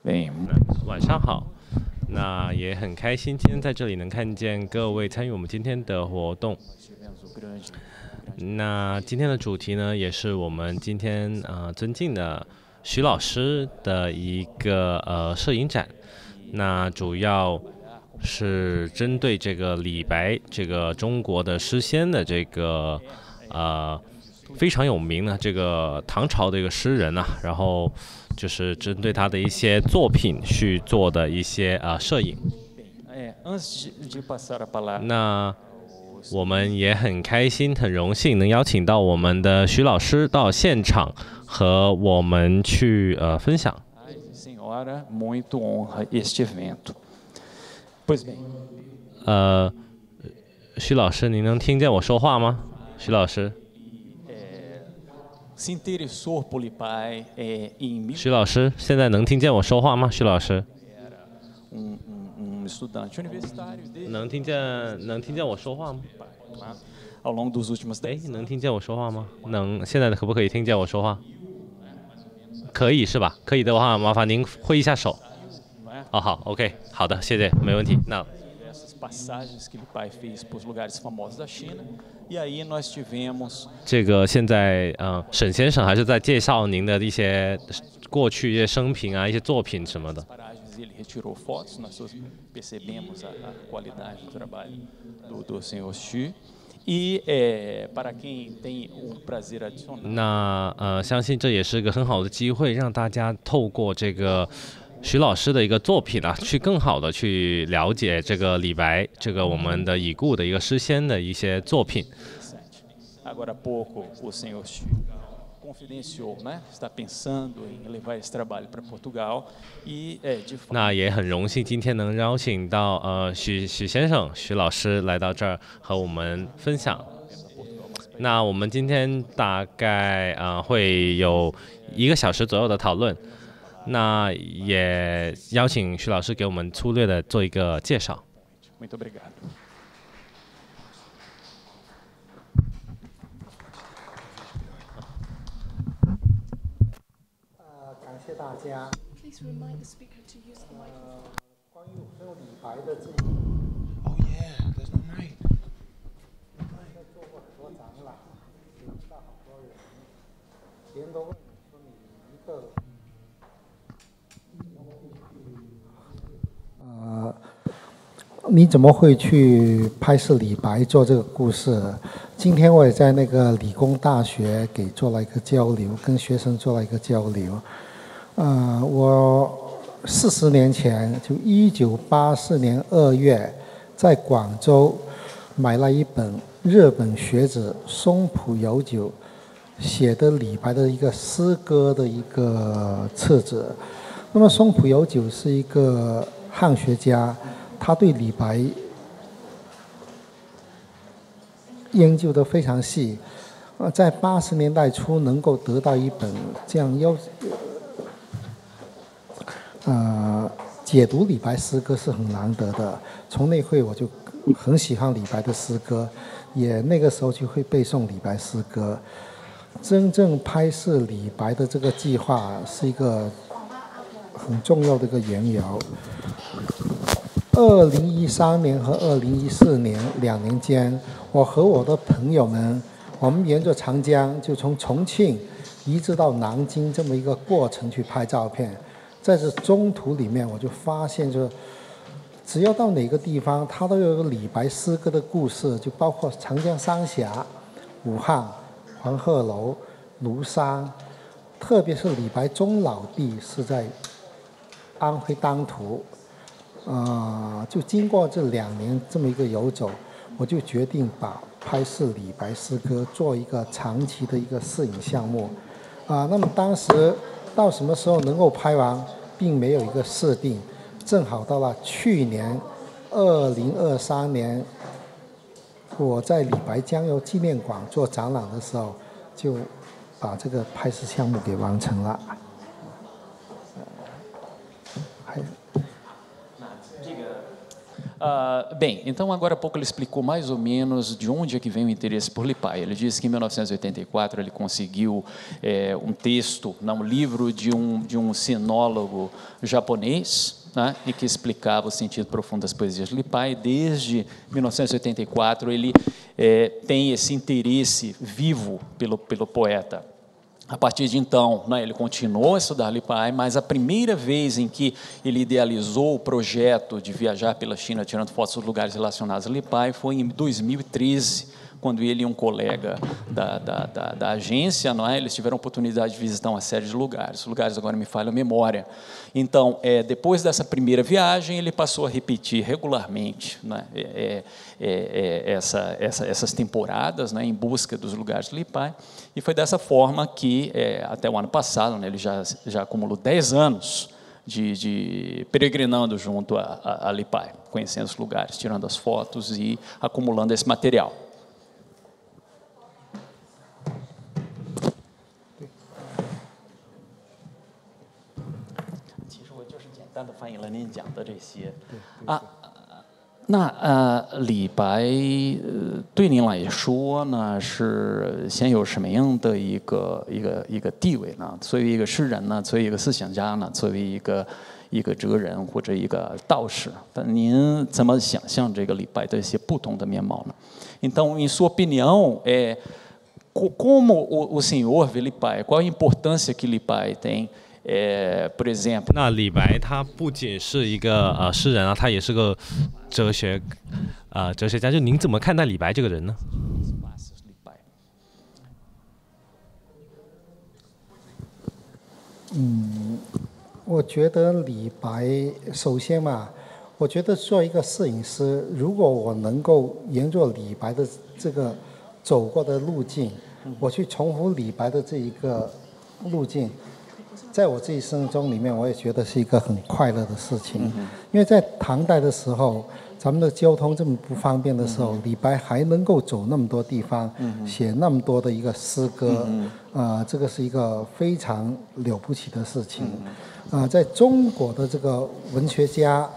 Bem, 晚上好，那也很开心今天在这里能看见各位参与我们今天的活动。那今天的主题呢，也是我们今天尊敬的徐老师的一个摄影展。那主要是针对这个李白，这个中国的诗仙的这个非常有名的这个唐朝的一个诗人啊，然后就是针对他的一些作品去做的一些摄影。 antes de passar a palavra 那我们也很开心、很荣幸能邀请到我们的徐老师到现场和我们去分享。 senhora, muito honra este evento. Pois bem, 徐老师，您能听见我说话吗？徐老师， se interessou por Lipai em 徐老师，现在能听见我说话吗？徐老师， estudante universitário desde 能听见我说话吗？ ao longo dos últimos 哎， 10 anos. 能听见我说话吗？现在可不可以听见我说话？可以是吧？可以的话，麻烦您挥一下手。哦，好 ，OK， 好的，谢谢，没问题。那 Essas passagens que Lipai fez por lugares famosos da China. E aí nós tivemos 这个现在沈先生还是在介绍您的一些过去一些生平啊，一些作品什么的。 paragens, ele retirou fotos, nós percebemos a qualidade do trabalho do senhor Xu. E para quem tem prazer adicional, 那相信这也是一个很好的机会，让大家透过这个徐老师的一个作品啊，去更好的去了解这个李白，这个我们的已故的一个诗仙的一些作品。 agora há pouco o senhor Xu confidenciou, né? Está pensando em levar esse trabalho para Portugal e de fato 那也很荣幸今天能邀请到许先生、许老师来到这儿和我们分享。那我们今天大概会有1个小时左右的讨论。那也邀请徐老师给我们粗略的做一个介绍。 muito obrigado. 感谢大家。 Please remind the speaker to use the microphone. 关于还有李白的这 Oh yeah, there's no mic. 做过很多展览，也知道好多人，别人都问你说你一个，你怎么会去拍摄李白做这个故事？今天我也在那个理工大学给做了一个交流，跟学生做了一个交流。我40年前，就1984年2月，在广州买了一本日本学者松浦由久写的李白的一个诗歌的一个册子。那么松浦由久是一个汉学家，他对李白研究得非常细。在80年代初能够得到一本这样解读李白诗歌是很难得的。从那会我就很喜欢李白的诗歌，也那个时候就会背诵李白诗歌。真正拍摄李白的这个计划是一个很重要的一个缘由。2013年和2014年2年间，我和我的朋友们，我们沿着长江就从重庆一直到南京这么一个过程去拍照片。在这中途里面，我就发现，就只要到哪个地方，它都有一个李白诗歌的故事，就包括长江三峡、武汉、黄鹤楼、庐山，特别是李白终老地是在安徽当涂。就经过这2年这么一个游走，我就决定把拍摄李白诗歌做一个长期的一个摄影项目。那么当时到什么时候能够拍完，并没有一个设定。正好到了去年2023年，我在李白江油纪念馆做展览的时候，就把这个拍摄项目给完成了。 Bem, então agora há pouco ele explicou mais ou menos de onde é que vem o interesse por Lipai. Ele disse que em 1984 ele conseguiu um texto, um livro de um sinólogo japonês, né, e que explicava o sentido profundo das poesias de Lipai. Desde 1984 ele tem esse interesse vivo pelo poeta. A partir de então, né, ele continuou a estudar Lipai, mas a primeira vez em que ele idealizou o projeto de viajar pela China tirando fotos dos lugares relacionados a Lipai foi em 2013, quando ele e um colega da agência, não é, eles tiveram a oportunidade de visitar uma série de lugares. Os lugares agora me falham a memória. Então, depois dessa primeira viagem, ele passou a repetir regularmente, né, essas temporadas, né, em busca dos lugares de Lipai, e foi dessa forma que, até o ano passado, né, ele já acumulou 10 anos de peregrinando junto a Lipai, conhecendo os lugares, tirando as fotos e acumulando esse material. 单的翻译了您讲的这些啊。那李白对您来说呢，是现有什么样的一个地位呢？作为一个诗人呢，作为一个思想家呢，作为一个哲人或者一个道士，您怎么想象这个李白的一些不同的面貌呢？ Então, em sua opinião, como o senhor vê Lipai? Qual a importância que Lipai tem? Por exemplo， 那李白他不仅是一个诗人啊，他也是个哲学家。就您怎么看待李白这个人呢？ 我觉得李白首先嘛，我觉得做一个摄影师，如果我能够沿着李白的这个走过的路径，我去重复李白的这一个路径。 在我这一生中里面，我也觉得是一个很快乐的事情，因为在唐代的时候，咱们的交通这么不方便的时候，李白还能够走那么多地方，写那么多的一个诗歌，这个是一个非常了不起的事情。在中国的这个文学家、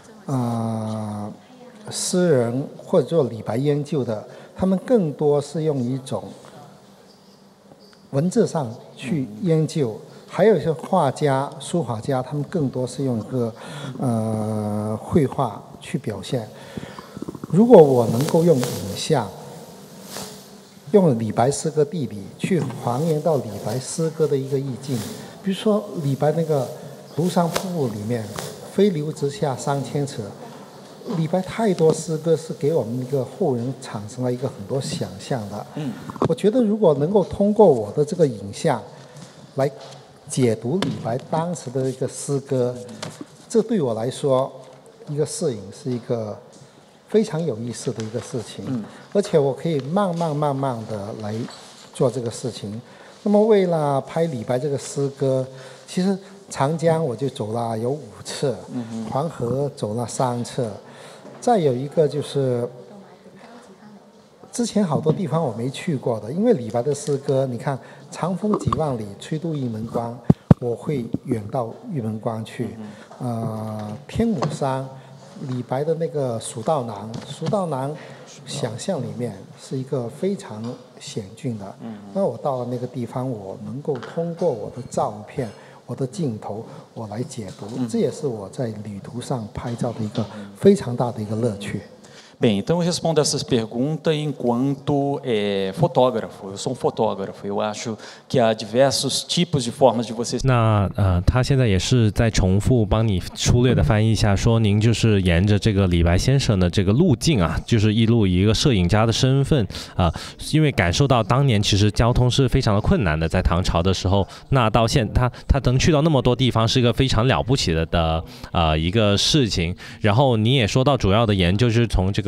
诗人或者做李白研究的，他们更多是用一种文字上去研究。 还有一些画家、书法家，他们更多是用一个绘画去表现。如果我能够用影像，用李白诗歌地理去还原到李白诗歌的一个意境，比如说李白那个《庐山瀑布》里面“飞流直下3000尺”，李白太多诗歌是给我们一个后人产生了一个很多想象的。我觉得如果能够通过我的这个影像来 解读李白当时的一个诗歌，这对我来说，一个摄影是一个非常有意思的一个事情，而且我可以慢慢的来做这个事情。那么为了拍李白这个诗歌，其实长江我就走了有5次，黄河走了3次，再有一个就是 之前好多地方我没去过的，因为李白的诗歌，你看“长风几万里，吹度玉门关”，我会远到玉门关去。天姥山，李白的那个《蜀道难》，蜀道难想象里面是一个非常险峻的。那我到了那个地方，我能够通过我的照片、我的镜头，我来解读，这也是我在旅途上拍照的一个非常大的一个乐趣。 Bem, então eu respondo essas perguntas enquanto fotógrafo. Eu sou um fotógrafo. Eu acho que há diversos tipos de formas de você. 那他现在也是在重复帮你粗略的翻译一下，说您就是沿着这个李白先生的这个路径啊，就是一路以一个摄影家的身份因为感受到当年其实交通是非常的困难的，在唐朝的时候，那到他能去到那么多地方，是一个非常了不起的一个事情。然后你也说到主要的研究就是从这个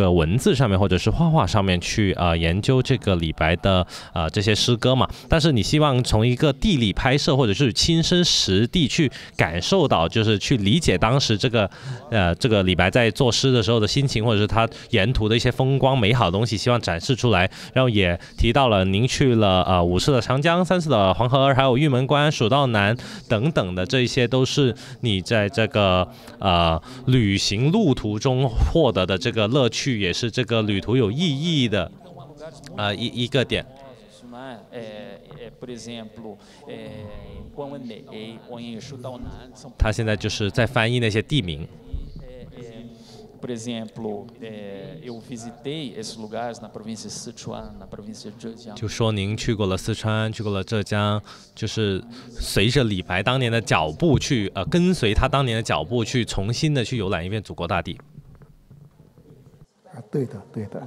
个文字上面或者是画画上面去研究这个李白的这些诗歌嘛。但是你希望从一个地理拍摄或者是亲身实地去感受到，就是去理解当时这个李白在作诗的时候的心情，或者是他沿途的一些风光美好的东西，希望展示出来。然后也提到了您去了5次的长江、3次的黄河，还有玉门关、蜀道难等等的，这一些都是你在这个旅行路途中获得的这个乐趣，也是这个旅途有意义的一个点。他现在就是在翻译那些地名。 Por exemplo, eu visitei esses lugares na província de Sichuan, na província de Zhejiang. 就说您去过了四川，去过了浙江，就是随着李白当年的脚步去，跟随他当年的脚步去，重新的去游览一遍祖国大地。 对的，对的。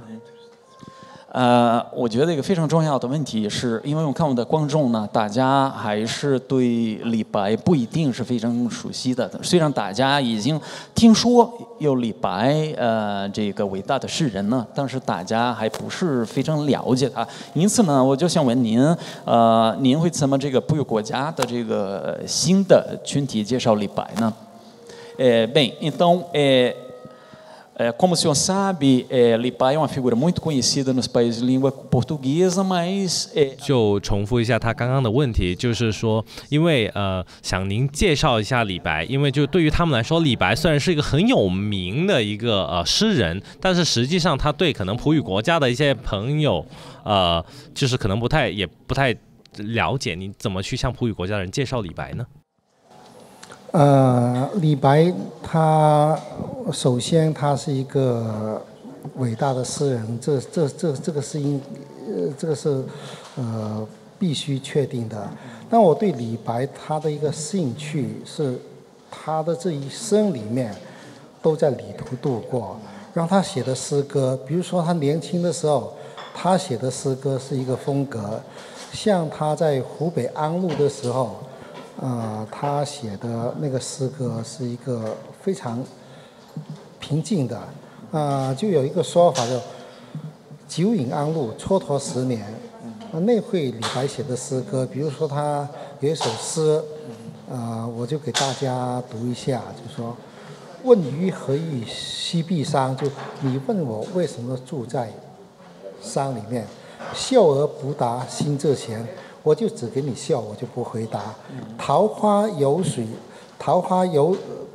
我觉得一个非常重要的问题是，因为我看我们的观众呢，大家还是对李白不一定是非常熟悉的。虽然大家已经听说有李白，这个伟大的诗人呢，但是大家还不是非常了解他。因此呢，我就想问您，您会怎么这个不有国家的这个新的群体介绍李白呢？Bem, então como o senhor sabe, Li Pai é uma figura muito conhecida nos países de língua portuguesa, mas 就重复一下他刚刚的问题，就是说，因为想您介绍一下李白，因为就对于他们来说，李白虽然是一个很有名的一个诗人，但是实际上他对可能普语国家的一些朋友，就是可能不太了解，你怎么去向普语国家的人介绍李白呢？ 李白他首先他是一个伟大的诗人，这个是必须确定的。但我对李白他的一个兴趣是，他的这一生里面都在旅途度过，让他写的诗歌，比如说他年轻的时候，他写的诗歌是一个风格，像他在湖北安陆的时候。他写的那个诗歌是一个非常平静的，就有一个说法叫“久隐安陆，蹉跎10年”。那会李白写的诗歌，比如说他有一首诗，我就给大家读一下，就说：“问余何欲栖碧山？”就你问我为什么住在山里面，笑而不答心自闲。我就只给你笑，我就不回答。桃花有水，桃花有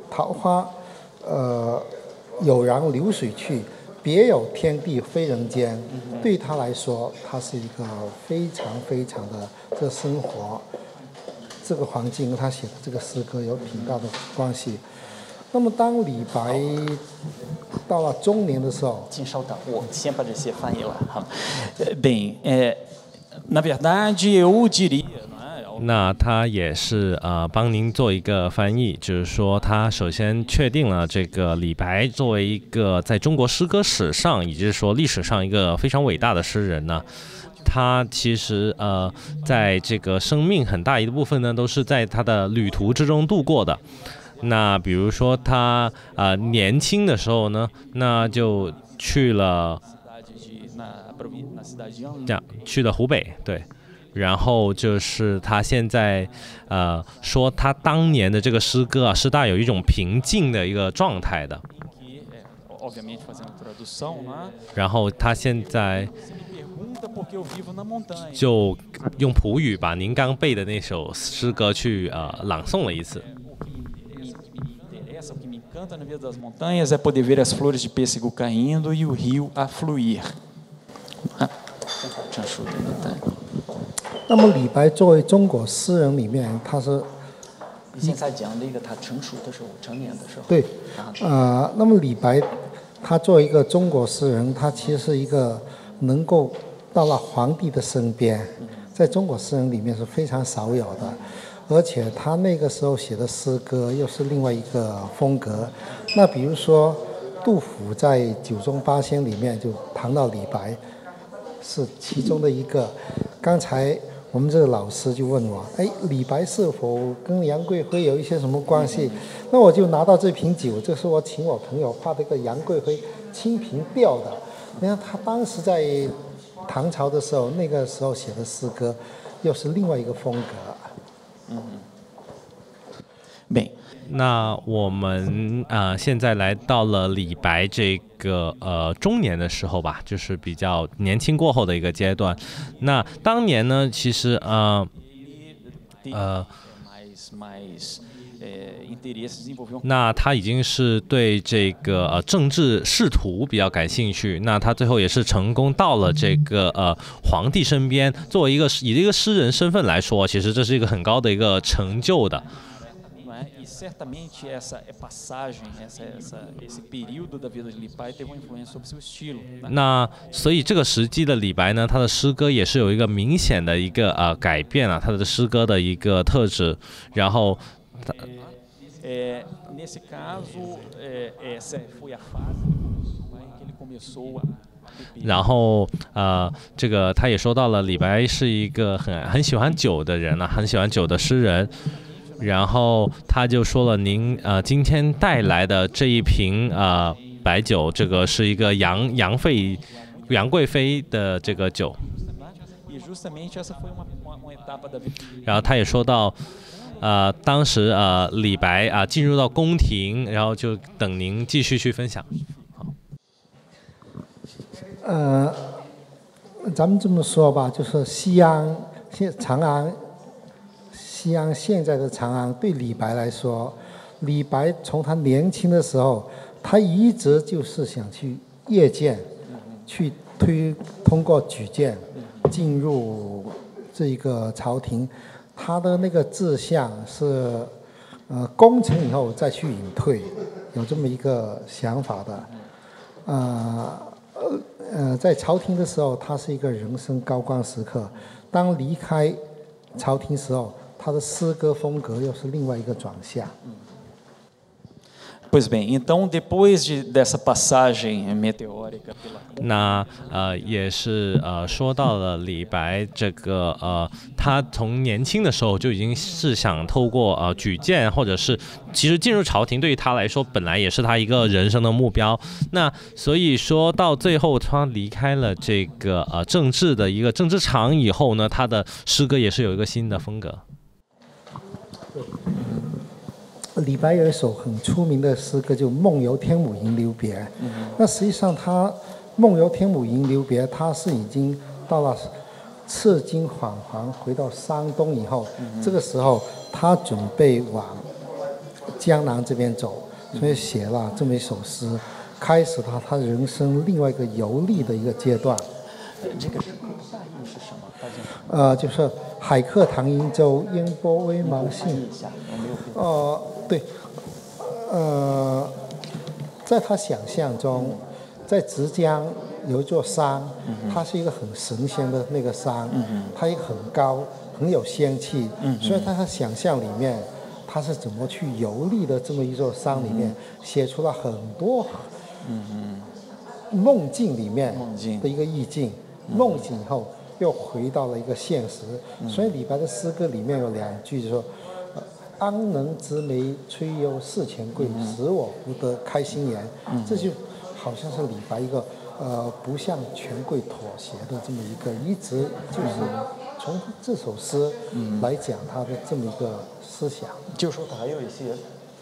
然流水去，别有天地非人间。对他来说，他是一个非常非常的这生活，这个环境，他写的这个诗歌有挺大的关系。那么当李白到了中年的时候， 请稍等，我先把这些翻译了哈。Bem, na verdade, eu diria. 那他也是帮您做一个翻译，就是说他首先确定了这个李白作为一个在中国诗歌史上，也就是说历史上一个非常伟大的诗人呢，他其实在这个生命很大一部分呢都是在他的旅途之中度过的。那比如说他年轻的时候呢，那就去了湖北，对。然后就是他现在说他当年的这个诗歌是带有一种平静的一个状态的。然后他现在就用普语把您刚背的那首诗歌去朗诵了一次。 O que me encanta na vida das montanhas é poder ver as flores de pêssego caindo e o rio a fluir. 那么李白作为中国诗人里面，他是你现在讲那个他成熟的时候，成年的时候。 对，那么李白他作为一个中国诗人，他其实是一个能够到了皇帝的身边，在中国诗人里面是非常少有的。而且他那个时候写的诗歌又是另外一个风格。那比如说杜甫在《九中八仙》里面就谈到李白是其中的一个。刚才我们这个老师就问我，李白是否跟杨贵妃有一些什么关系？那我就拿到这瓶酒，这是我请我朋友画的一个杨贵妃清平调的。你看他当时在唐朝的时候，那个时候写的诗歌，又是另外一个风格。 Bem, 那我们现在来到了李白这个中年的时候吧，就是比较年轻过后的一个阶段。那当年呢，其实那他已经是对这个政治仕途比较感兴趣。那他最后也是成功到了这个皇帝身边。作为以一个诗人身份来说，其实这是一个很高的一个成就的。 Certamente essa passagem, esse período da vida de Lipai teve uma influência sobre seu estilo. 那所以这个时期的李白呢，他的诗歌也是有一个明显的一个改变啊，他的诗歌的一个特质。然后 ，nesse caso, essa foi a fase que ele começou a 然后这个他也说到了，李白是一个很喜欢酒的人啊，很喜欢酒的诗人。然后他就说了，您今天带来的这一瓶白酒，这个是一个杨贵妃的这个酒。然后他也说到，当时李白进入到宫廷，然后就等您继续去分享。好。 咱们这么说吧，就是长安。西安现在的长安对李白来说，李白从他年轻的时候，他一直就是想去谒见，去通过举荐进入这个朝廷。他的那个志向是，功成以后再去隐退，有这么一个想法的。在朝廷的时候，他是一个人生高光时刻。当离开朝廷时候，他的诗歌风格又是另外一个转向。 Pois bem, então depois dessa passagem meteórica pela 那也是说到了李白这个他从年轻的时候就已经是想透过举荐或者是其实进入朝廷对于他来说本来也是他一个人生的目标。那所以说到最后他离开了这个政治的一个政治场以后呢，他的诗歌也是有一个新的风格。 李白有一首很出名的诗歌，就《梦游天姥吟留别》。那实际上他《梦游天姥吟留别》，他是已经到了赤金返还回到山东以后，这个时候他准备往江南这边走，所以写了这么一首诗，开始他人生另外一个游历的一个阶段。 这个大意是什么？ 就是海客唐瀛洲，烟波微茫信。对，在他想象中，在浙江有一座山，它是一个很神仙的那个山，它也很高，很有仙气，所以在他想象里面，他是怎么去游历的这么一座山里面，写出了很多梦境里面的一个意境，梦境以后又回到了一个现实，所以李白的诗歌里面有两句就说。安能执眉吹幽事前贵，使我不得开心颜。这就好像是李白一个不向权贵妥协的这么一个，一直就是从这首诗来讲他的这么一个思想。 就是说他还有一些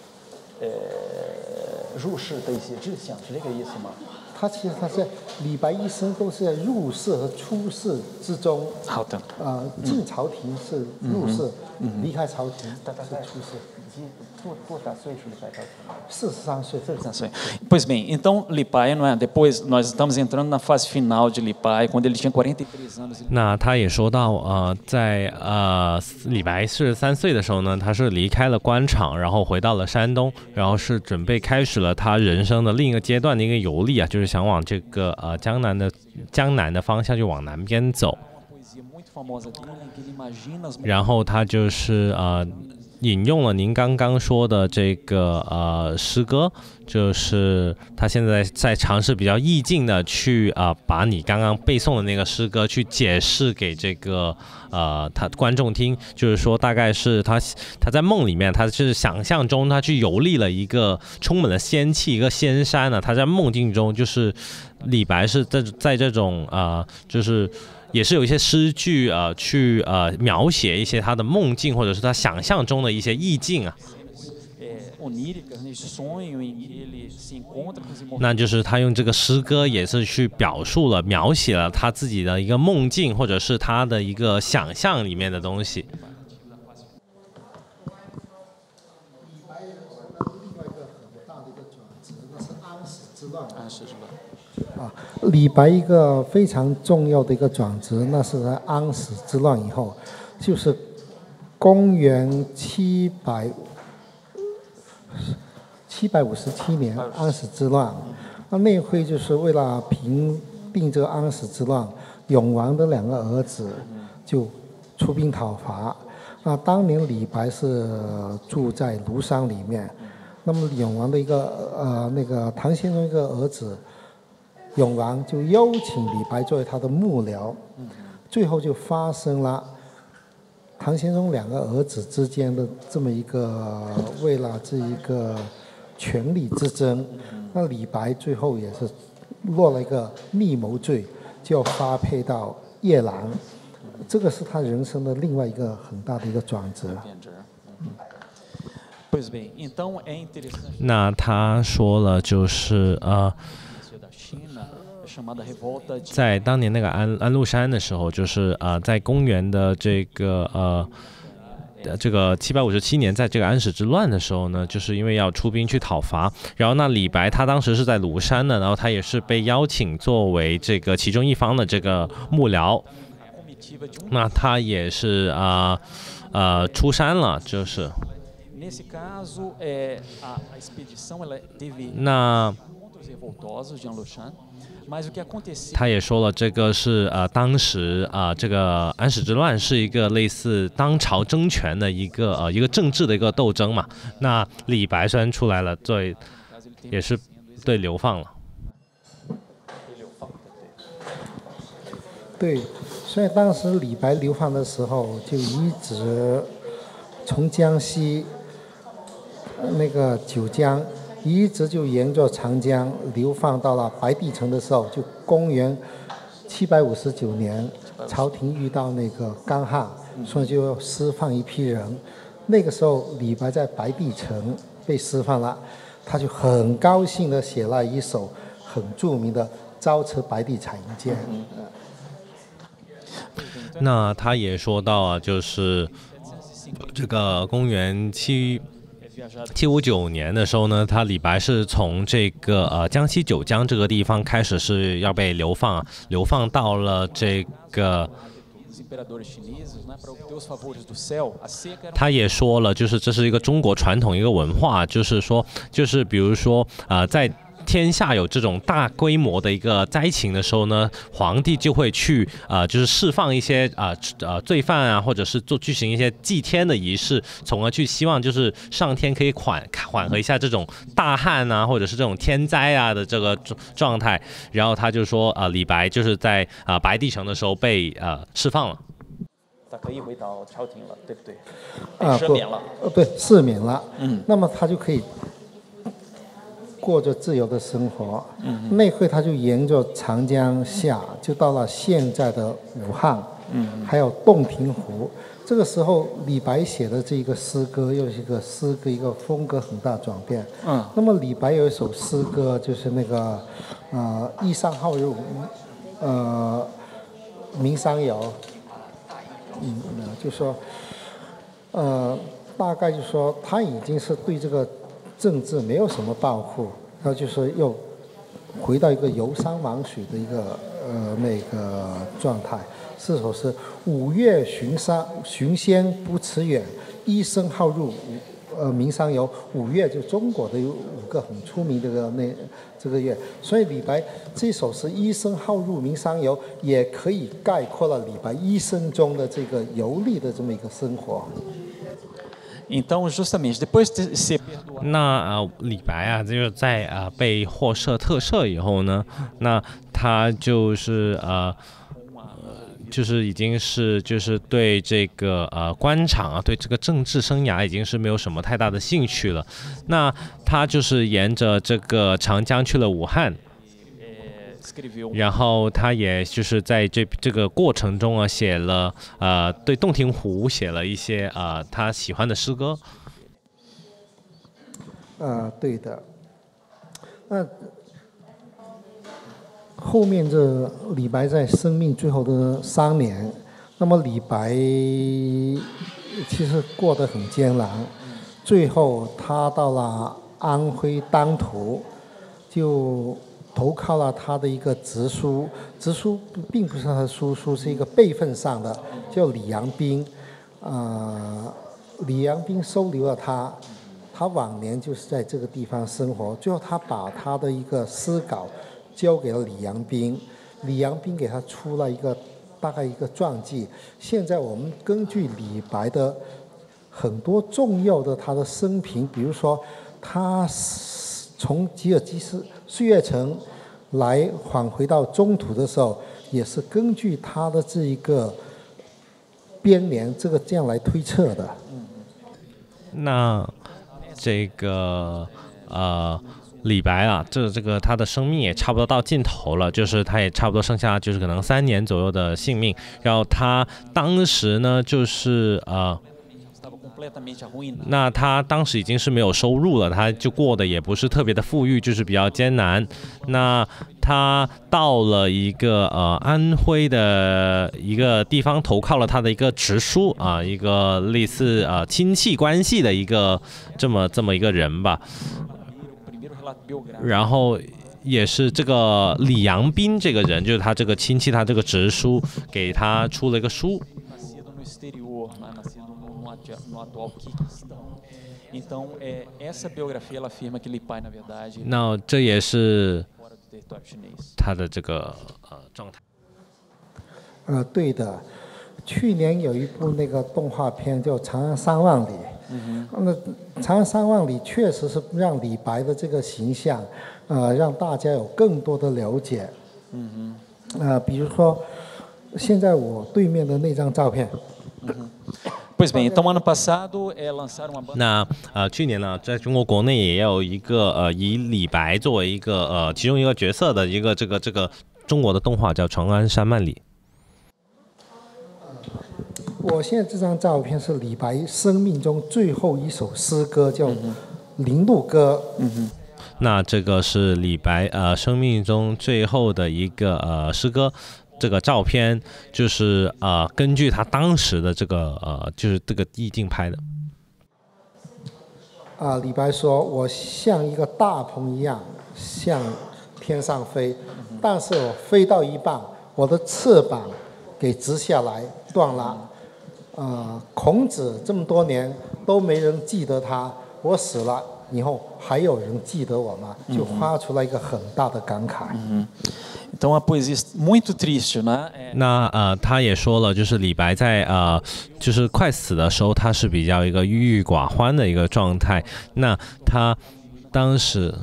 入世的一些志向，是这个意思吗？ 他其实在李白一生都是在入世和出世之中。 好的。 进朝廷是入世，离开朝廷是出世。 多大岁数李白朝廷 ？43岁。 43岁。Pois bem, então Lipai, não é? Depois nós estamos entrando na fase final de Lipai, quando ele tinha 43 anos. 那他也说到在李白43岁的时候呢，他是离开了官场，然后回到了山东，然后是准备开始了他人生的另一个阶段的一个游历啊，就是想往这个江南的方向就往南边走。 然后他就是引用了您刚刚说的这个诗歌，就是他现在在尝试比较意境的去把你刚刚背诵的那个诗歌去解释给这个他观众听，就是说大概是他在梦里面，他是想象中他去游历了一个充满了仙气一个仙山呢，他在梦境中就是李白是在这种就是也是有一些诗句去描写一些他的梦境或者是他想象中的一些意境啊。那就是他用这个诗歌也是去表述了描写了他自己的一个梦境或者是他的一个想象里面的东西。 李白一个非常重要的一个转折，那是在安史之乱以后，就是公元757年安史之乱。那会就是为了平定这个安史之乱，永王的2个儿子就出兵讨伐。当年李白是住在庐山里面，那么永王的一个那个唐玄宗一个儿子。永王就邀请李白作为他的幕僚，最后就发生了唐玄宗2个儿子之间的这么一个为了这一个权力之争。那李白最后也是落了一个密谋罪，就要发配到夜郎，这个是他人生的另外一个很大的一个转折。 那他说了就是在当年那个安禄山的时候，就是在公元的这个757年，在这个安史之乱的时候呢，就是因为要出兵去讨伐，然后那李白他当时是在庐山的，然后他也是被邀请作为这个其中一方的这个幕僚，那他也是出山了，就是那。他也说了，这个是当时这个安史之乱是一个类似当朝争权的一个政治的一个斗争嘛。那李白虽然出来了，也是对流放了。 对，所以当时李白流放的时候，就一直从江西那个九江。一直就沿着长江流放到了白帝城的时候，就公元759年，朝廷遇到那个干旱，所以就要释放一批人。那个时候李白在白帝城被释放了，他就很高兴地写了一首很著名的《朝辞白帝彩云间》。 那他也说到就是这个公元759年的时候呢，他李白是从这个江西九江这个地方开始是要被流放到了这个。他也说了，就是这是一个中国传统一个文化，就是说，就是比如说在天下有这种大规模的一个灾情的时候呢，皇帝就会去就是释放一些罪犯啊，或者是举行一些祭天的仪式，从而去希望就是上天可以缓和一下这种大旱啊，或者是这种天灾啊的这个状态。然后他就说李白就是在白帝城的时候被释放了。 他可以回到朝廷了，对不对？ 赦免了。对，赦免了。那么他就可以过着自由的生活。那会他就沿着长江下，就到了现在的武汉，还有洞庭湖。这个时候，李白写的这个诗歌又是一个诗歌一个风格很大转变。那么李白有一首诗歌，就是那个逸山好入，名山游。就说大概就说他已经是对这个政治没有什么抱负，他就是又回到一个游山玩水的一个那个状态。是否是五岳寻仙不辞远，一生好入民商游5月，就中国的有5个很出名的这个月，所以李白这首诗一生好入民商游，也可以概括了李白一生中的这个游历的这么一个生活。 Então, justamente depois de ser 那李白啊，就是在被获赦特赦以后呢，那他就是已经是就是对这个官场啊，对这个政治生涯已经是没有什么太大的兴趣了。那他就是沿着这个长江去了武汉，然后他也就是在这个过程中啊，写了对洞庭湖写了一些他喜欢的诗歌。 对的。那后面这李白在生命最后的3年，那么李白其实过得很艰难，最后他到了安徽当涂，就投靠了他的一个直属并不是他的叔叔，是一个辈分上的，叫李阳冰。李阳冰收留了他，他晚年就是在这个地方生活。最后他把他的一个诗稿交给了李阳冰，李阳冰给他出了大概一个传记。现在我们根据李白的很多重要的他的生平，比如说他从吉尔吉斯岁月城来返回到中土的时候，也是根据他的这一个编年这样来推测的。 那这个李白啊，这个他的生命也差不多到尽头了，就是他也差不多剩下就是可能3年左右的性命。然后他当时呢，就是那他当时已经是没有收入了，他就过得也不是特别的富裕，就是比较艰难。那他到了一个安徽的一个地方，投靠了他的一个直属一个类似亲戚关系的一个这么一个人吧。然后也是这个李阳冰这个人，就是他这个亲戚，他这个直属给他出了一个书。那这也是他的这个状态。 对的，去年有一部那个动画片叫《长安3万里》。那《长安3万里》确实是让李白的这个形象，让大家有更多的了解。比如说，现在我对面的那张照片。 Pois bem, então ano passado lançaram uma banda。 那去年呢，在中国国内也有一个以李白作为一个其中一个角色的一个这个中国的动画叫《长安3万里》。 我现在这张照片是李白生命中最后一首诗歌，叫《林鹿歌》。 那这个是李白生命中最后的一个诗歌。这个照片就是根据他当时的这个就是这个意境拍的。 李白说：“我像一个大鹏一样向天上飞，但是我飞到一半，我的翅膀给直下来断了。孔子这么多年都没人记得他，我死了以后还有人记得我吗？”就发出了一个很大的感慨。 Então a poesia muito triste, né？ 那他也说了，就是李白在就是快死的时候，他是比较一个郁郁寡欢的一个状态。那他当时，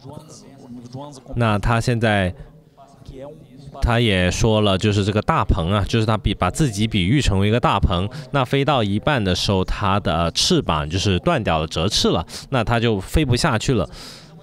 那他现在。他也说了，就是这个大鹏啊，就是他把自己比喻成为一个大鹏，那飞到一半的时候，他的翅膀就是断掉了，折翅了，那他就飞不下去了。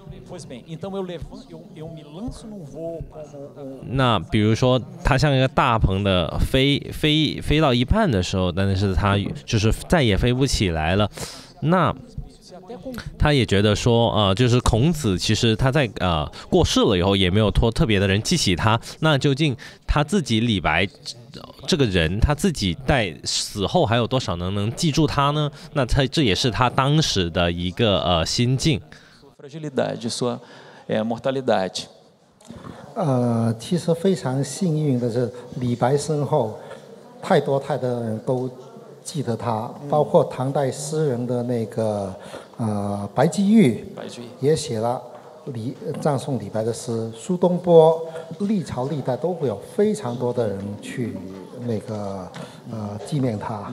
那比如说，他像一个大鹏的飞到一半的时候，但是他就是再也飞不起来了。那他也觉得说，就是孔子其实他在过世了以后，也没有特别的人记起他。那究竟他自己李白这个人，他自己在死后还有多少能记住他呢？那这也是他当时的一个心境。 fragilidade, sua mortalidade。 其实非常幸运的是，李白身后太多人都记得他，包括唐代诗人的那个白居易也写了赞颂李白的诗，苏东坡，历朝历代都会有非常多的人去那个纪念他。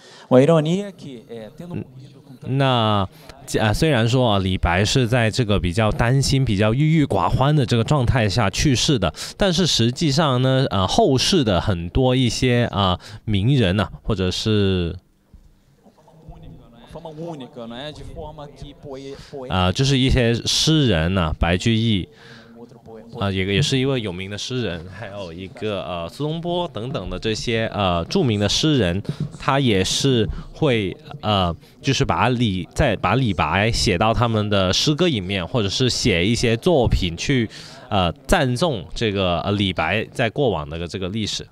那虽然说啊，李白是在这个比较担心、比较郁郁寡欢的这个状态下去世的，但是实际上呢，后世的很多一些名人呐，或者是就是一些诗人呐，白居易。也是一位有名的诗人，还有一个苏东坡等等的这些著名的诗人，他也是会就是把李白写到他们的诗歌里面，或者是写一些作品去赞颂这个李白在过往的这个历史。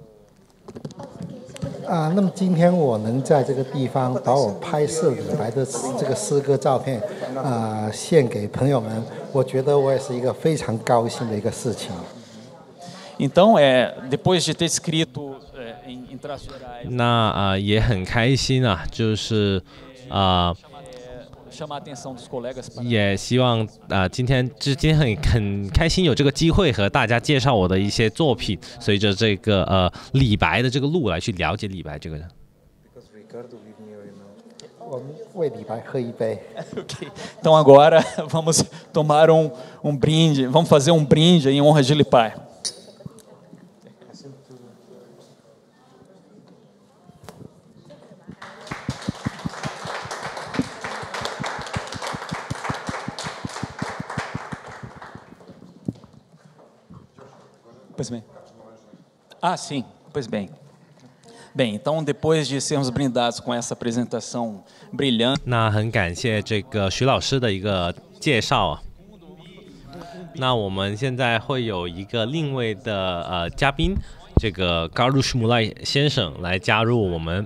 那么今天我能在这个地方把我拍摄李白的这个诗歌照片献给朋友们，我觉得我也是一个非常高兴的一个事情。 Então, depois de ter escrito em traços gerais， 那也很开心啊，就是也希望今天很开心有这个机会和大家介绍我的一些作品，随着这个李白的这个路来去了解李白这个人。 我们为李白喝一杯。 Okay. Então agora vamos tomar brinde, vamos fazer brinde em honra de Li Pai. Pois bem. Sim, pois bem. Bem, então depois de sermos brindados com essa apresentação brilhante， 那很感谢这个徐老师的一个介绍啊。那我们现在会有一个另位的嘉宾，这个 Carlos Mulay 先生来加入我们。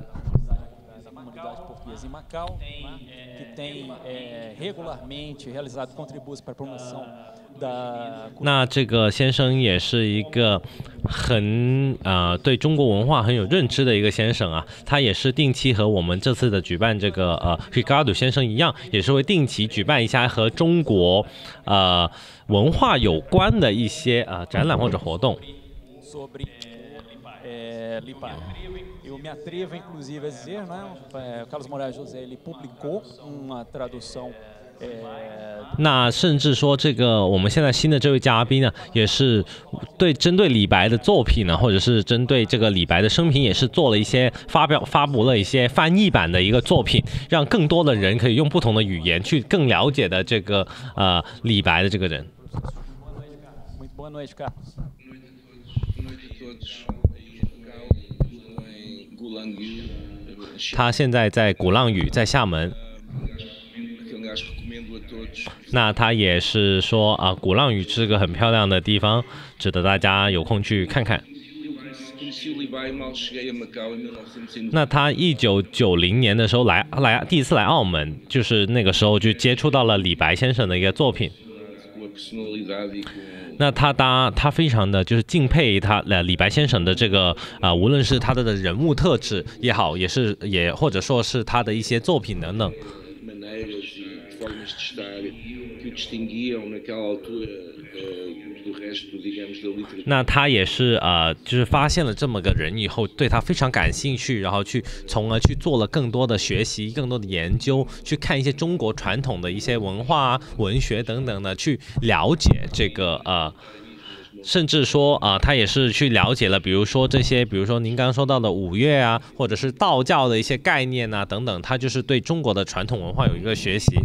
那这个先生也是一个很对中国文化很有认知的一个先生啊，他也是定期和我们这次的举办这个Ricardo 先生一样，也是会定期举办一下和中国文化有关的一些展览或者活动。 Eu me atrevo, inclusive, a dizer, né? Carlos Moraes José ele publicou uma tradução。 那甚至说，这个我们现在新的这位嘉宾呢，也是针对李白的作品呢，或者是针对这个李白的生平，也是做了一些发布了一些翻译版的一个作品，让更多的人可以用不同的语言去更了解的这个李白的这个人。 Boa noite, Carlos. Boa noite a todos. 他现在在鼓浪屿，在厦门。那他也是说鼓浪屿是个很漂亮的地方，值得大家有空去看看。那他1990年的时候第一次来澳门，就是那个时候就接触到了李白先生的一个作品。那他非常的就是敬佩李白先生的这个无论是他的人物特质也好，也或者说是他的一些作品等等。那他也是就是发现了这么个人以后，对他非常感兴趣，然后从而去做了更多的学习、更多的研究，去看一些中国传统的一些文化、文学等等的，去了解这个甚至说他也是去了解了，比如说您刚刚说到的五岳啊，或者是道教的一些概念啊等等，他就是对中国的传统文化有一个学习。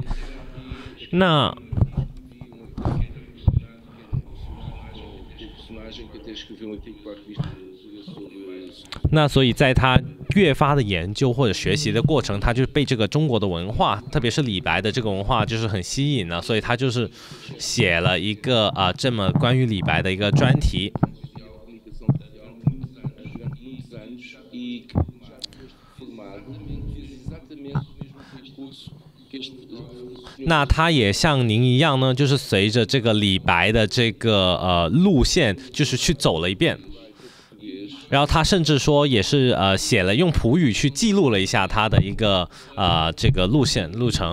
那所以在他越发的研究或者学习的过程，他就被这个中国的文化，特别是李白的这个文化就是很吸引了，所以他就是写了一个这么关于李白的一个专题。那他也像您一样呢，就是随着这个李白的这个路线，就是去走了一遍。 然后他甚至说也是写了用葡语去记录了一下他的一个这个路程。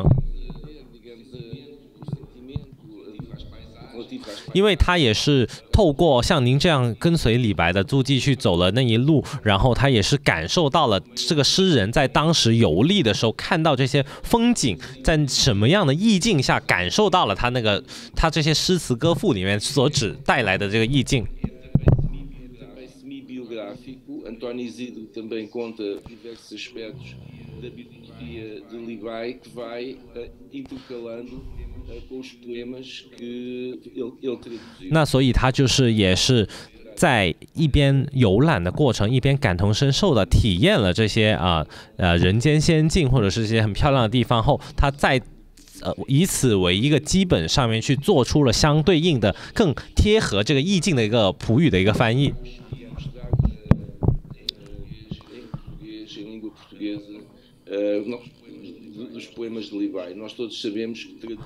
因为他也是透过像您这样跟随李白的足迹去走了那一路，然后他也是感受到了这个诗人在当时游历的时候看到这些风景，在什么样的意境下感受到了他这些诗词歌赋里面所带来的这个意境。 António Isidro também conta diversos aspectos da biografia de Libai que vai intercalando com os poemas que ele traduziu。 那所以他也是在一边游览的过程，一边感同身受的体验了这些人间仙境或者是这些很漂亮的地方后，他再以此为一个基本上面去做出了相对应的更贴合这个意境的一个葡语的一个翻译。 Dos poemas de Libai, nós todos sabemos que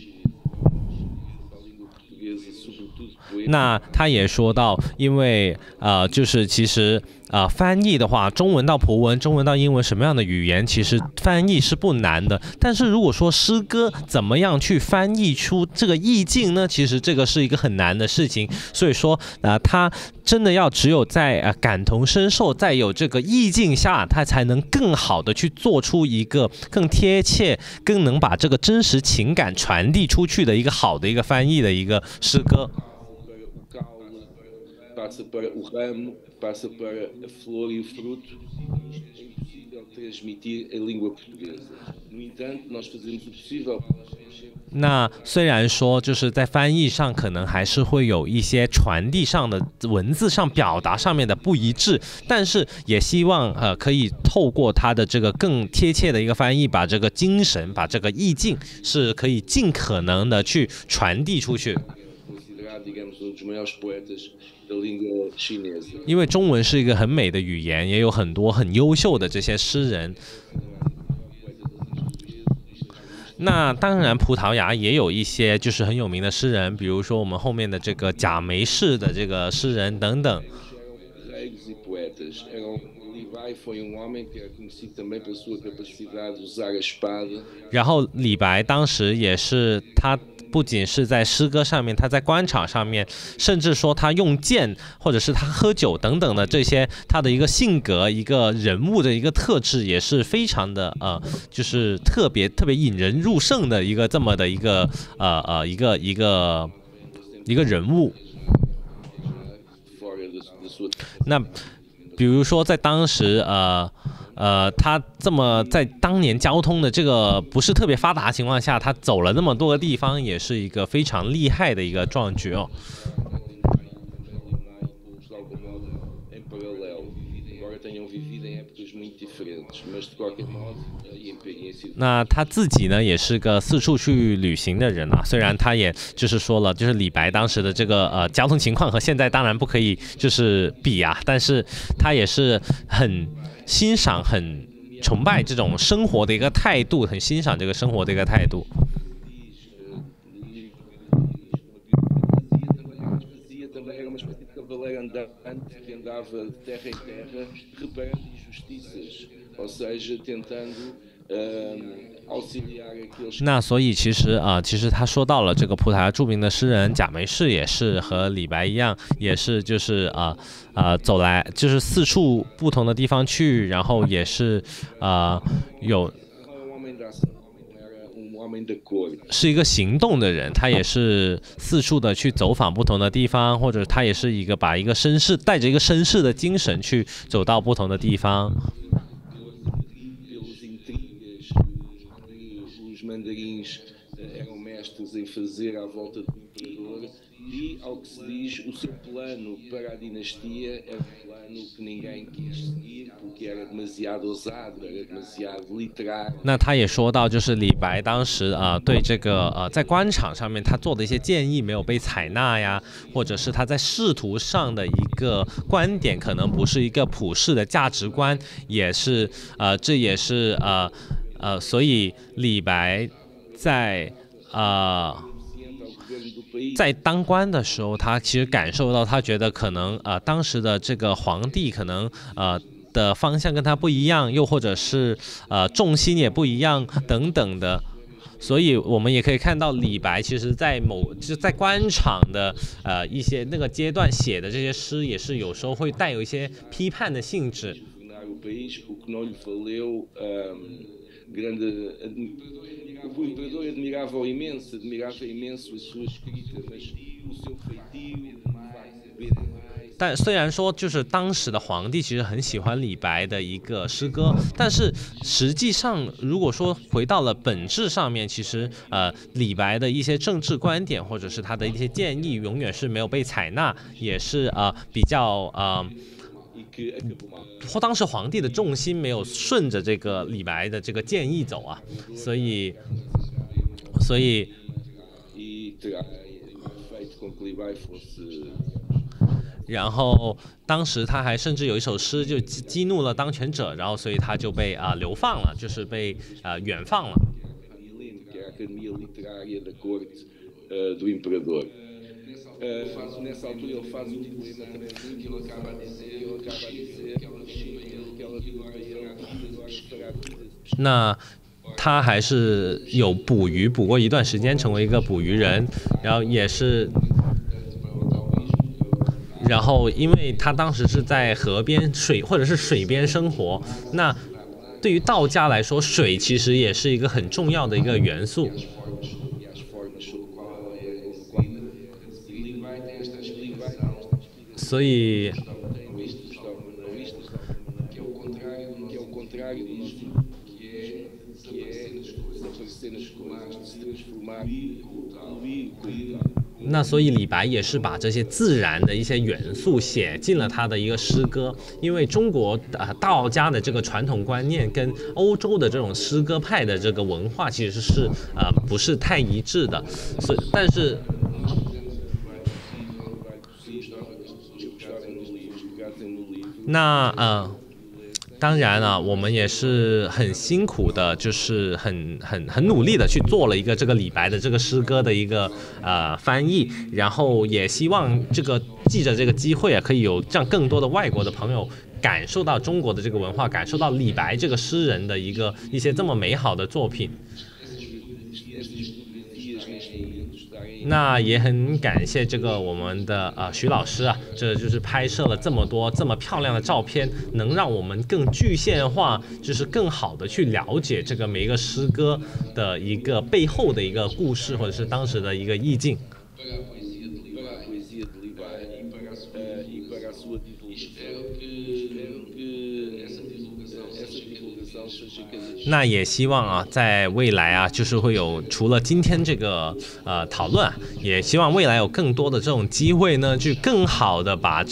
那他也说到，因为就是其实翻译的话，中文到葡文，中文到英文，什么样的语言其实翻译是不难的。但是如果说诗歌怎么样去翻译出这个意境呢？其实这个是一个很难的事情。所以说他真的只有在感同身受，在有这个意境下，他才能更好的去做出一个更贴切、更能把这个真实情感传递出去的一个好的一个翻译的一个诗歌。 passa para o ramo, passa para a flor e o fruto, é impossível transmitir a língua portuguesa. No entanto, nós fazemos o possível. 那虽然说就是在翻译上可能还是会有一些传递上的文字上表达上面的不一致，但是也希望可以透过它的这个更贴切的一个翻译，把这个精神、把这个意境是可以尽可能的去传递出去。因为中文是一个很美的语言，也有很多很优秀的这些诗人。那当然，葡萄牙也有一些就是很有名的诗人，比如说我们后面的这个贾梅氏的这个诗人等等。然后李白当时也是他。不仅是在诗歌上面，他在官场上面，甚至说他用剑，或者是他喝酒等等的这些，他的一个性格、一个人物的一个特质，也是非常的就是特别引人入胜的一个这么的一个一个人物。那比如说在当时他这么在当年交通的这个不是特别发达的情况下，他走了那么多个地方，也是一个非常厉害的一个壮举哦。那他自己呢，也是个四处去旅行的人啊。虽然他也就是说了，就是李白当时的这个交通情况和现在当然不可以就是比啊，但是他也是很欣赏、很崇拜这种生活的一个态度，很欣赏这个生活的一个态度。那所以其实他说到了这个葡萄牙著名的诗人贾梅氏，也是和李白一样，也是就是走来就是四处不同的地方去，然后也是是一个行动的人，他也是四处的去走访不同的地方，或者他也是把一个带着一个绅士的精神去走到不同的地方。 mandarins eram mestres em fazer à volta do imperador e, ao que se diz, o seu plano para a dinastia era um plano que ninguém quis seguir porque era demasiado ousado, era demasiado literário。 那他也说到，就是李白当时对这个在官场上面他做的一些建议没有被采纳呀，或者是他在仕途上的一个观点可能不是一个普世的价值观，也是这也是所以李白在在当官的时候，他其实感受到，他觉得可能当时的这个皇帝可能的方向跟他不一样，又或者是重心也不一样等等的。所以我们也可以看到，李白其实在在官场的一些那个阶段写的这些诗，也是有时候会带有一些批判的性质。 O imperador admirava imenso a sua escrita, mas o seu feitio, beber mais. 但虽然说就是当时的皇帝其实很喜欢李白的一个诗歌，但是实际上如果说回到了本质上面，其实李白的一些政治观点或者是他的一些建议永远是没有被采纳，也是比较当时皇帝的重心没有顺着这个李白的这个建议走啊，所以然后当时他还甚至有一首诗就激怒了当权者，然后所以他就被流放了，就是被远放了。 Nessa altura ele faz um poema também que ele acaba a dizer que 那他还是有捕过一段时间，成为一个捕鱼人，然后也是，然后因为他当时是在河边或者是水边生活，那对于道家来说，水其实也是一个很重要的一个元素。所以那所以李白也是把这些自然的一些元素写进了他的一个诗歌，因为中国道家的这个传统观念跟欧洲的这种诗歌派的这个文化其实是不是太一致的，但是那当然啊，我们也是很辛苦的，就是很努力的去做了一个这个李白的这个诗歌的一个翻译，然后也希望借着这个机会啊，可以有让更多的外国的朋友感受到中国的这个文化，感受到李白这个诗人的一些这么美好的作品。那也很感谢我们的徐老师啊，这就是拍摄了这么多这么漂亮的照片，能让我们更具象化，就是更好的去了解每一个诗歌的一个背后的一个故事，或者是当时的一个意境。那也希望啊，在未来啊，就是会有除了今天这个讨论啊，也希望未来有更多的这种机会呢，去更好的把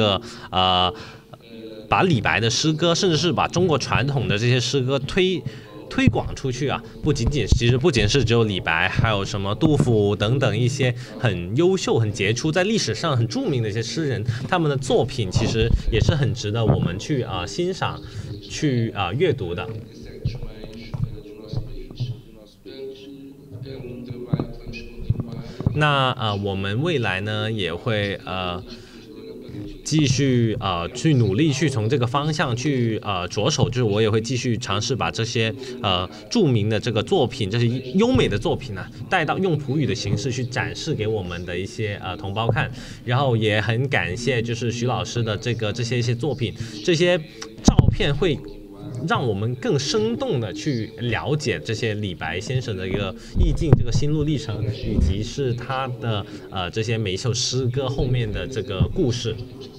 把李白的诗歌，甚至是把中国传统的这些诗歌推广出去啊，其实不仅是只有李白，还有什么杜甫等等一些很优秀、很杰出，在历史上很著名的一些诗人，他们的作品其实也是很值得我们去欣赏、去阅读的。那我们未来呢也会继续去努力去从这个方向去着手，就是我也会继续尝试把这些著名的这个作品，这些优美的作品呢，带到用普语的形式去展示给我们的一些同胞看。然后也很感谢就是徐老师的这些作品，这些照片会让我们更生动的去了解这些李白先生的一个意境，这个心路历程，以及是他的这些每一首诗歌后面的这个故事。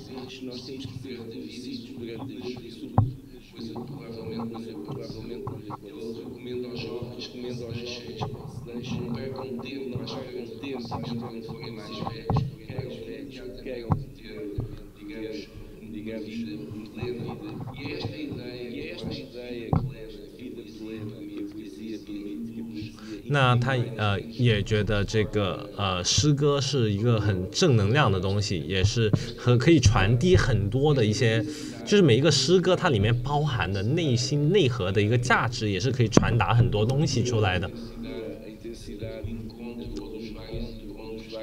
那他也觉得诗歌是一个很正能量的东西，也是可以传递很多的一些，就是每一个诗歌它里面包含的内心内核的一个价值，也是可以传达很多东西出来的。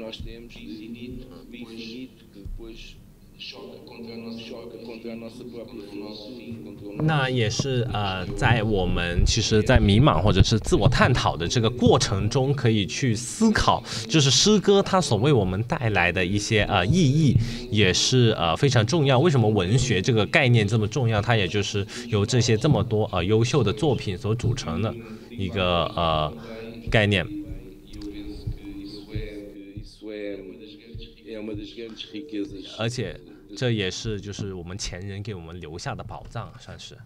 nós temos infinito que depois choca contra a nossa própria filosofia, contra o nosso 那也是在我们其实，在迷茫或者是自我探讨的这个过程中，可以去思考，就是诗歌它所为我们带来的一些意义，也是非常重要。为什么文学这个概念这么重要？它也就是由这些这么多优秀的作品所组成的一个概念。 é uma das grandes riquezas. 而且这也是就是我们前人给我们留下的宝藏，算是。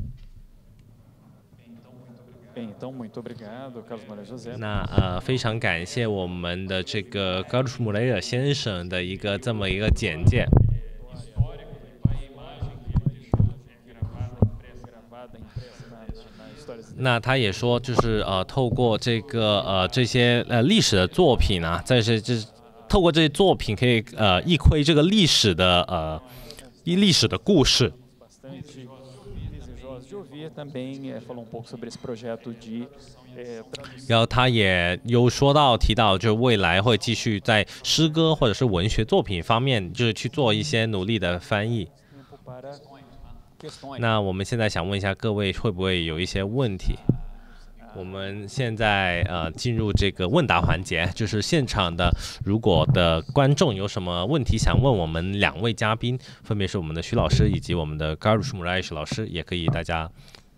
Bem, então, muito obrigado, Carlos Moreira José. 那非常感谢我们的这个 Carlos Moreira 先生的一个这么一个简介。那他也说，就是透过这个这些历史的作品啊，透过这些作品可以一窥这个历史的故事。然后他也有提到，就是未来会继续在诗歌或者是文学作品方面，就是去做一些努力的翻译。那我们现在想问一下各位，会不会有一些问题？我们现在进入这个问答环节，就是现场的如果的观众有什么问题想问我们2位嘉宾，分别是我们的徐老师以及我们的 Carlos Moraes 老师，也可以大家。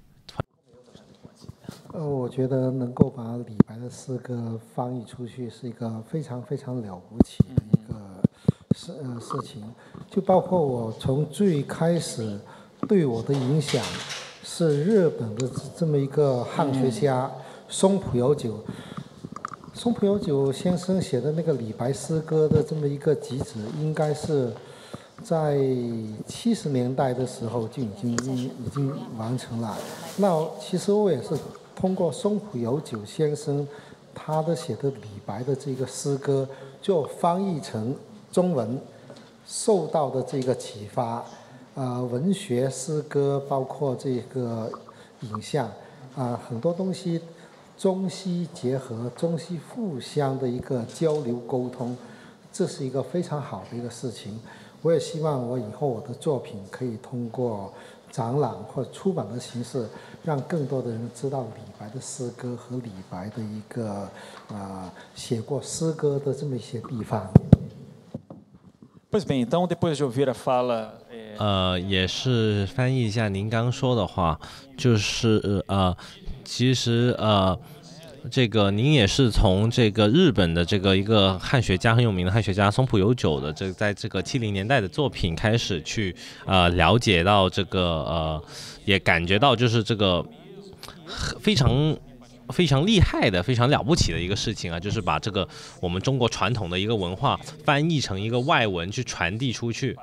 我觉得能够把李白的诗歌翻译出去是一个非常非常了不起的一个事情，就包括我从最开始对我的影响。是日本的这么一个汉学家松浦由久，松浦由久先生写的那个李白诗歌的这么一个集子，应该是在70年代的时候就已经完成了。那其实我也是通过松浦由久先生他的写的李白的这个诗歌，就翻译成中文，受到的这个启发。文学、诗歌，包括这个影像，很多东西中西结合、中西互相的一个交流沟通，这是一个非常好的一个事情。我也希望我以后我的作品可以通过展览或出版的形式，让更多的人知道李白的诗歌和李白的一个写过诗歌的这么一些地方。 Pois bem, então depois de ouvir a fala 也是翻译一下您刚说的话，就是其实这个您也是从这个日本的这个一个汉学家很有名的汉学家松浦由久的在这个70年代的作品开始去了解到这个也感觉到就是这个非常厉害的、非常了不起的一个事情啊，就是把这个我们中国传统的一个文化翻译成一个外文去传递出去。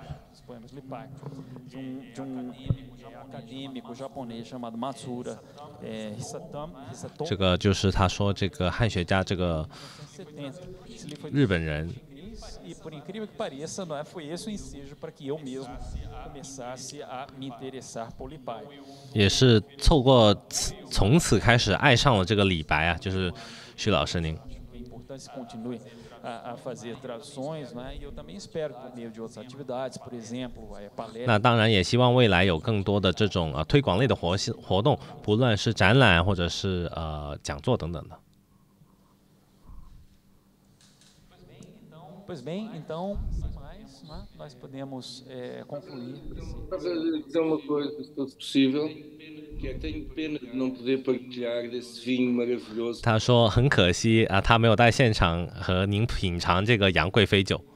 这个就是他说这个汉学家这个日本人。 E por incrível que pareça, não é, foi esse o ensejo para que eu mesmo começasse a me interessar por Lipai. 也是从此开始爱上了这个李白啊，就是徐老师您。 Continue a fazer traduções, né? E eu também espero por meio de outras atividades, por exemplo, palestras. 那当然也希望未来有更多的这种推广类的活动，不论是展览或者是讲座等等的。 Pois bem, então, mais, né, nós podemos concluir. Dizer uma coisa, se fosse possível, que é tenho pena de não poder partilhar desse vinho maravilhoso. 他说很可惜他没有在现场和您品尝这个杨贵妃酒。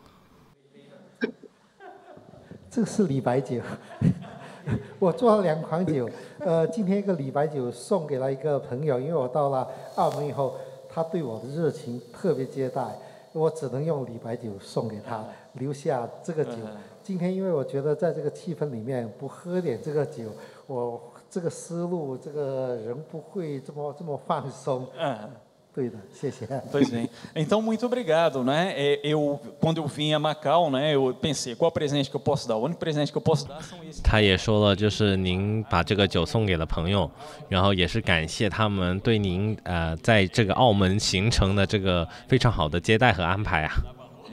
这是李白酒，我做了2款酒，今天一个李白酒送给了一个朋友，因为我到了澳门以后，他对我的热情特别接待。我只能用李白酒送给他，留下这个酒。今天因为我觉得在这个气氛里面不喝点这个酒，我这个思路这个人不会这么放松。对的，谢谢。 Pois bem. Então, muito obrigado, né? Quando eu vim a Macau, né, eu pensei, qual presente que eu posso dar? O único presente que eu posso dar são esses. 他也说了，就是您把这个酒送给了朋友，然后也是感谢他们对您在这个澳门行程的这个非常好的接待和安排啊。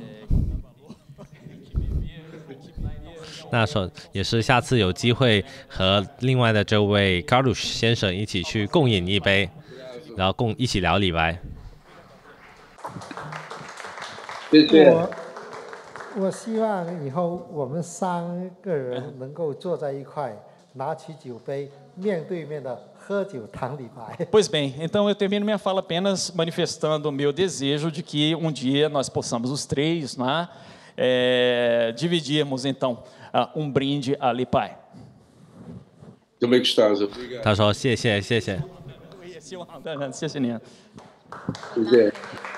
那也是下次有机会和另外的这位 Carlos 先生一起去共饮一杯，然后一起聊李白。 我希望以后我们3个人能够坐在一块，拿起酒杯，面对面的喝酒谈李白。 Pois bem, então eu termino minha fala apenas manifestando o meu desejo de que um dia nós possamos os 3, né, dividirmos então brinde a Li Pai. Também gostosa. Obrigado. 他说谢谢。 谢谢您。 谢谢。